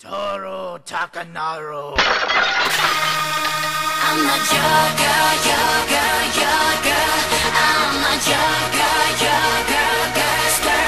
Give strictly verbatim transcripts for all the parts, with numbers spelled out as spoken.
Toru, Takanuru. I'm a jogger, jogger, jogger. I'm a jogger, jogger, jogger.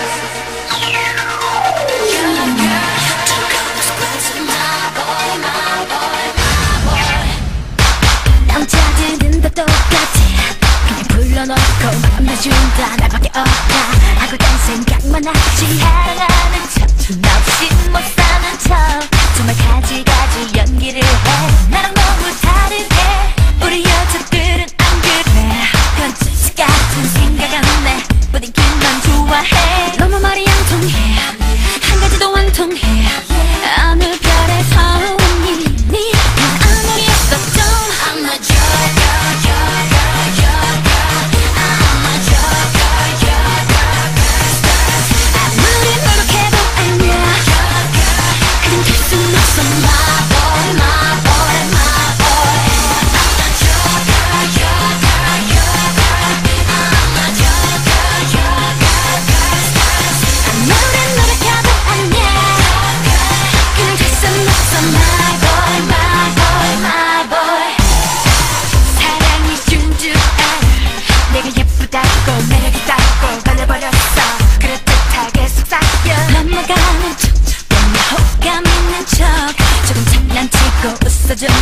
Jogger, my boy, my boy, my boy. 남자들은 다 똑같아. 그냥 불러놓고 만나준다. 나밖에 없다 하고 딴 생각만 하지. 사랑하는 척 없이 못 사는 척 정말 가지가지 연기를 해. 나랑 너무 다르게 우리 여자들은 안 그래. 그런 찌찌 같은 생각 안 내. 분위기만 좋아해. 너무 말이 안 통해. 한 가지도 안 통해. 어느 별에서 왔니? 네 아무리 했어도 I'm a jogger, jogger, jogger. I'm a jogger, jogger, jogger. 아무리 노력해도 아니야. 그냥 될 순 없어. My boy, my boy, my boy. I'm a jogger, jogger, jogger. I'm a jogger, jogger, jogger. 아무리 노력해도 아니야. 그냥 될 순 없어. My boy, my boy, my boy. 사랑이 준 줄 알아. 내가 예쁘다고 매력있다고 걸려버렸어. 그럴듯하게 속삭여 넘어가는 척. 너무 호감 있는 척. 조금 장난치고 웃어주면